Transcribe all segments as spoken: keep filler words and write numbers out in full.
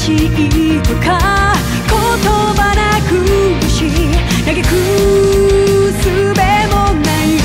しいとか言葉なくし嘆く術もない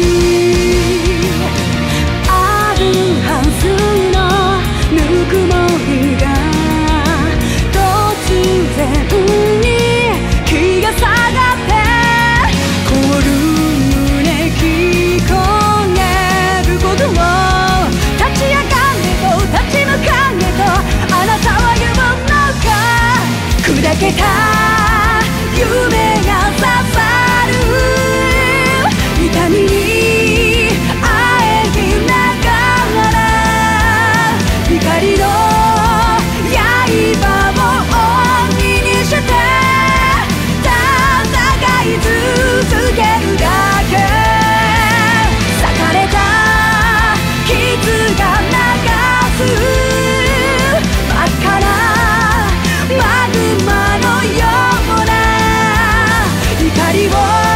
あるはずのぬくもりが突然に気が下がって凍る胸聞こえることを立ち上がれと立ち向かえとあなたは言うのか砕けた夢が刺さる痛みにあえぎながら光の刃を鬼にして戦い続けるだけ裂かれた傷が流す真っ赤なマグマのような光を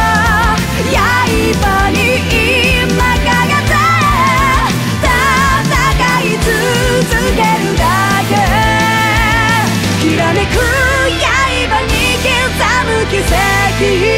刃に今かけて戦い続けるだけきらめく刃に刻む奇跡